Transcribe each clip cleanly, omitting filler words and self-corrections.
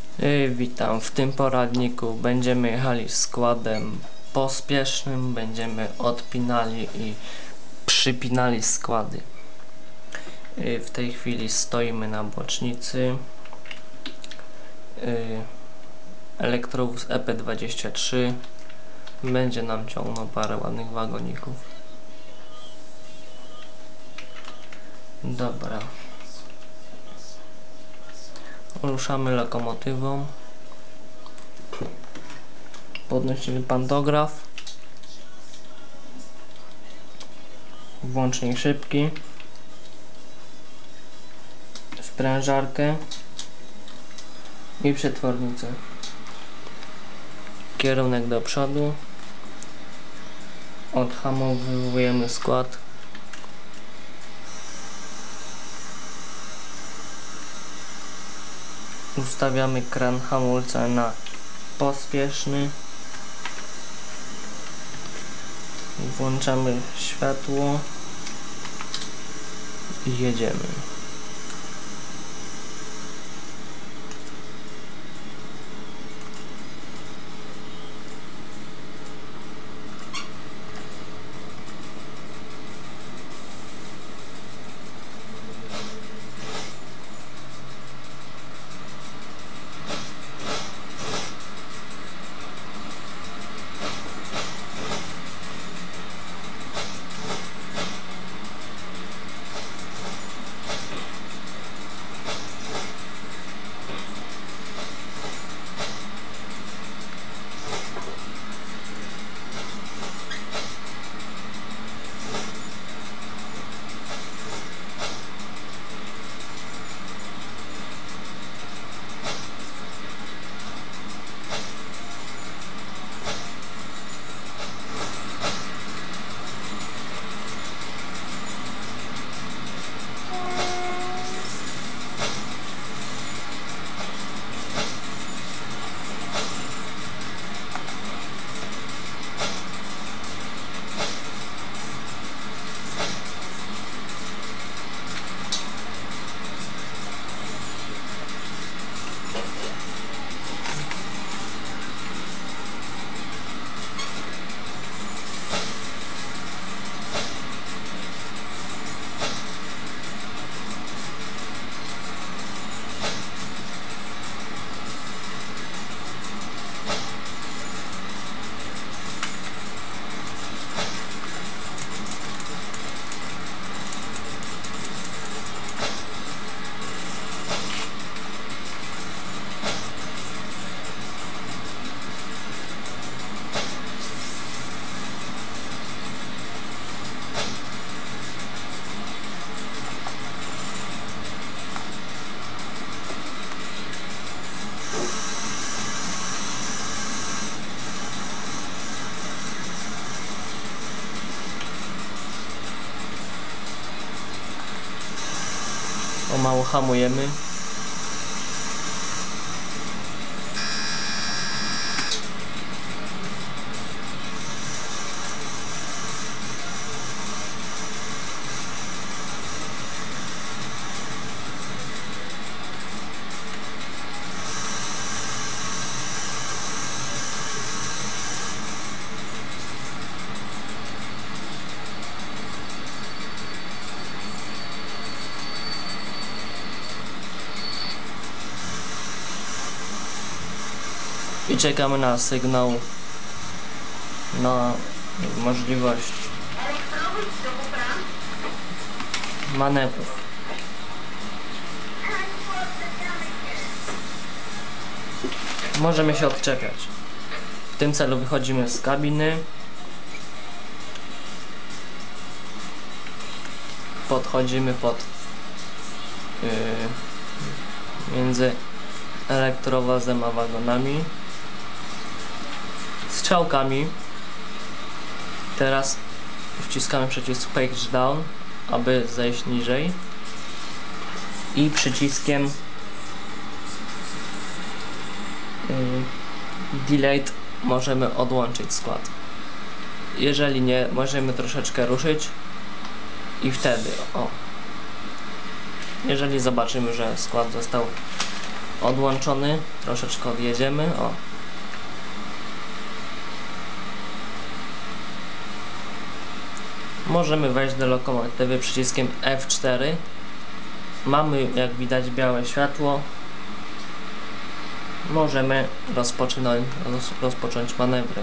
Witam. W tym poradniku będziemy jechali składem pospiesznym, będziemy odpinali i przypinali składy. W tej chwili stoimy na bocznicy. Elektrowóz EP23 będzie nam ciągnął parę ładnych wagoników. Dobra. Ruszamy lokomotywą. Podnosimy pantograf. Włącznik szybki. Sprężarkę i przetwornicę. Kierunek do przodu. Odhamowujemy skład. Ustawiamy kran hamulca na pospieszny. Włączamy światło i jedziemy. Pomału hamujemy. I czekamy na sygnał, na możliwość manewrów. Możemy się odczepiać. W tym celu wychodzimy z kabiny. Podchodzimy między elektrowozem a wagonami. Strzałkami. Teraz wciskamy przycisk Page Down, aby zejść niżej, i przyciskiem Delete możemy odłączyć skład. Jeżeli nie, możemy troszeczkę ruszyć i wtedy jeżeli zobaczymy, że skład został odłączony. Troszeczkę odjedziemy. O. Możemy wejść do lokomotywy przyciskiem F4. Mamy, jak widać, białe światło. Możemy rozpocząć manewry.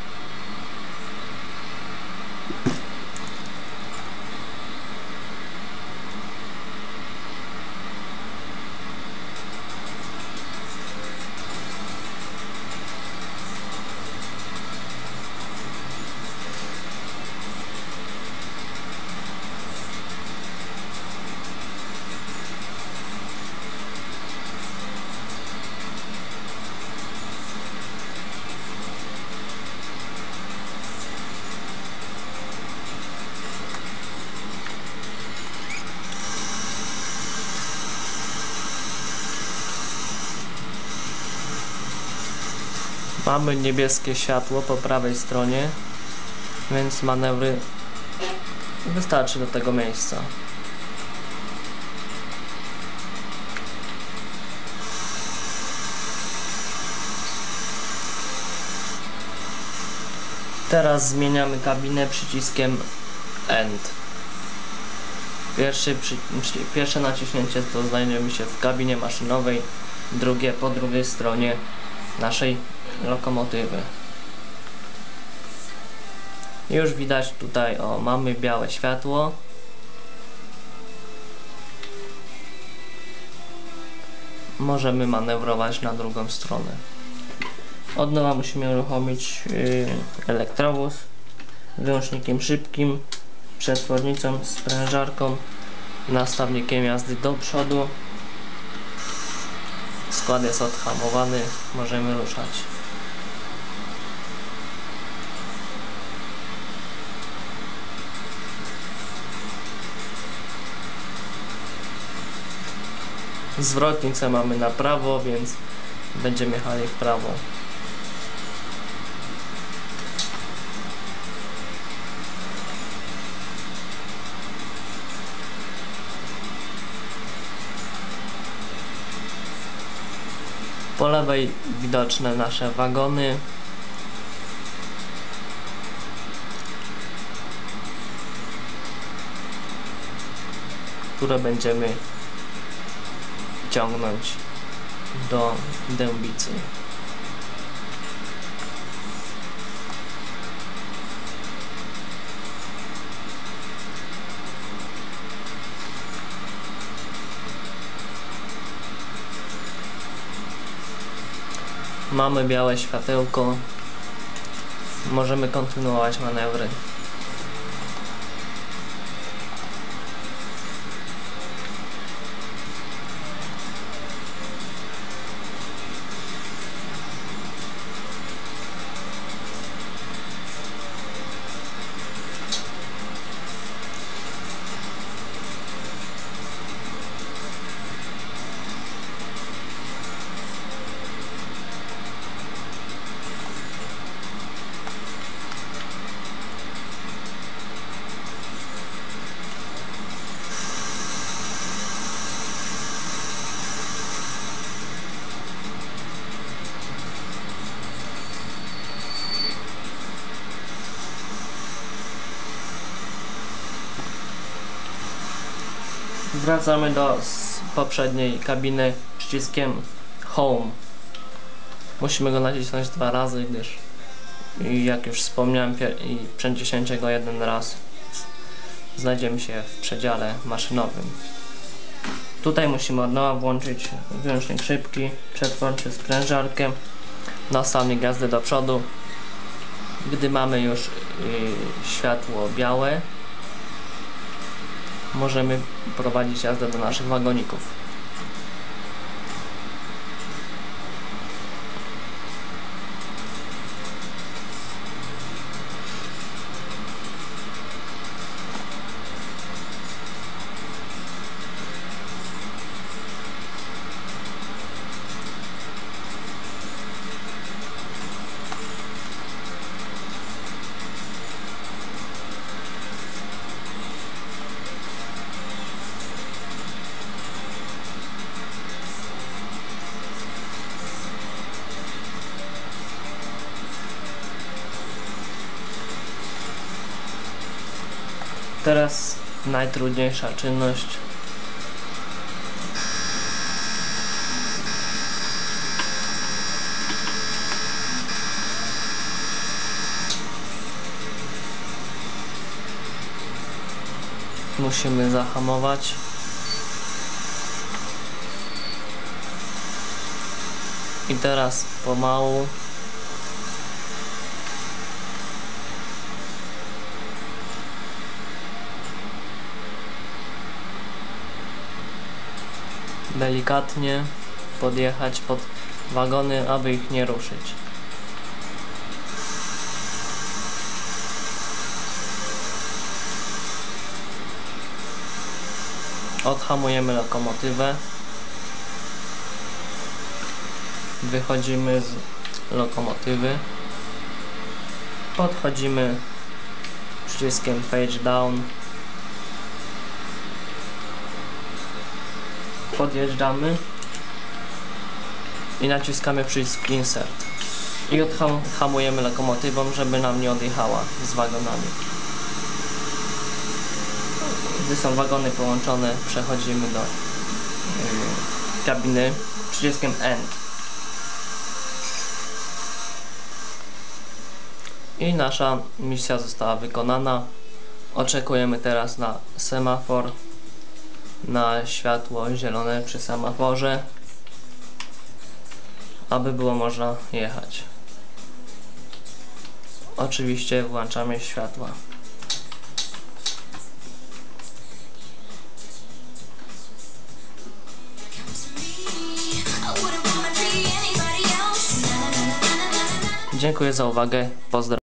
Mamy niebieskie światło po prawej stronie, więc manewry wystarczy do tego miejsca. Teraz zmieniamy kabinę przyciskiem End. Pierwsze naciśnięcie to znajdziemy się w kabinie maszynowej, drugie po drugiej stronie naszej lokomotywy. Już widać tutaj, o, mamy białe światło. Możemy manewrować na drugą stronę. Od nowa musimy uruchomić elektrowóz wyłącznikiem szybkim, przetwornicą, sprężarką, nastawnikiem jazdy do przodu. Skład jest odhamowany, możemy ruszać. Zwrotnicę mamy na prawo, więc będziemy jechali w prawo. Po lewej widoczne nasze wagony. Które będziemy ciągnąć do Dębicy. Mamy białe światełko. Możemy kontynuować manewry. Wracamy do poprzedniej kabiny przyciskiem Home. Musimy go nacisnąć 2 razy, gdyż, jak już wspomniałem, i przeciśnięcie go 1 raz znajdziemy się w przedziale maszynowym. Tutaj musimy od nowa włączyć wyłącznik szybki, przetworczy, sprężarkę, nastawnik jazdy do przodu. Gdy mamy już światło białe, możemy prowadzić jazdę do naszych wagoników. Teraz najtrudniejsza czynność. Musimy zahamować. I teraz pomału delikatnie podjechać pod wagony, aby ich nie ruszyć. Odhamujemy lokomotywę. Wychodzimy z lokomotywy. Podchodzimy przyciskiem page down. Podjeżdżamy i naciskamy przycisk insert. I odhamujemy lokomotywą, żeby nam nie odjechała z wagonami. Gdy są wagony połączone, przechodzimy do kabiny przyciskiem end. I nasza misja została wykonana. Oczekujemy teraz na semafor, na światło zielone przy semaforze, aby było można jechać. Oczywiście włączamy światła. Dziękuję za uwagę. Pozdrawiam.